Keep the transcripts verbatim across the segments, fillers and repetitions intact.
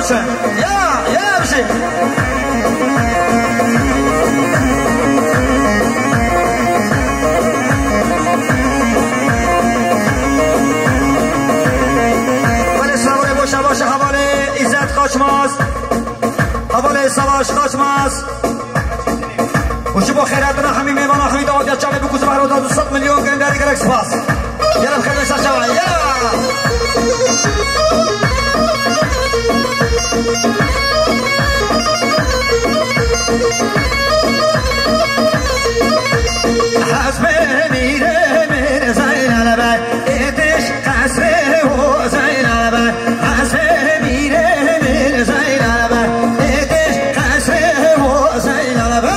باشن یا یا بشی ولی سواره باشه باشه حواله عزت خاچماز حواله سواش خاچماز وشو با خیرات بنا همین میوان همین دعوت یا چاله بکوز بحر و دو ست میلیون که این داری گرک سپاس یلم خیلی سر شوان یا حسبه میره میره زین علبه ایتش قصره و زین علبه حسبه میره میره زین علبه ایتش قصره و زین علبه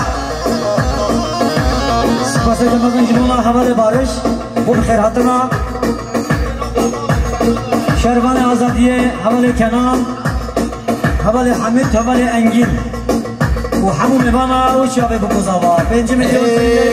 سپاس جمعه جمعه خبر بارش خوب خیر حتما شربان آزادیه حوال کنان حوال حمید حوال انگیل و همون میبانا و شابه بکوزاوا پنج میلیون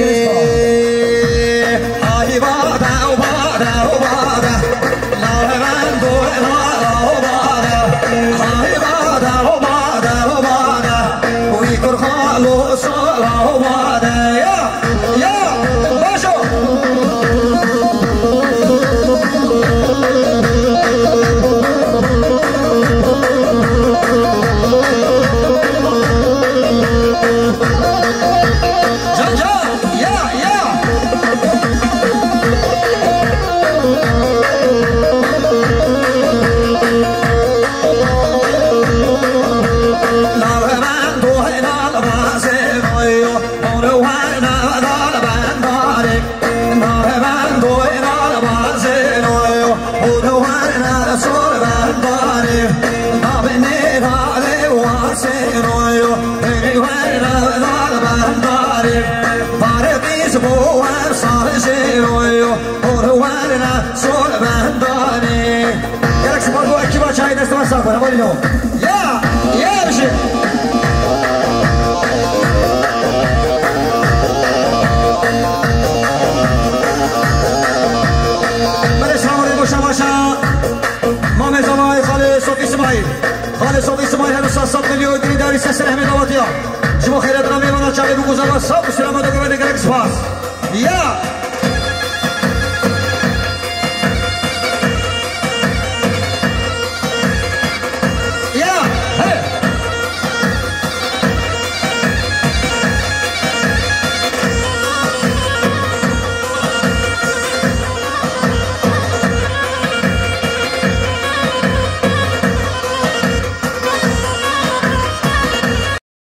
آهی بادا و بادا و بادا لاهوان دو لالا و بادا آهی بادا و بادا و بادا وی کرخالو سالا و بادا یا یا باشو يا يا بشي بلش هموني بوشا باشا مامي زماي خالي صوفي اسماعيل خالي صوفي اسماعيل هنو ست مليون دي داري سلسلة همي دواتيا شما خيرات رامي وانا شعبي بوزا وصاب وسلامة دوكو بدي كريك سپاس يا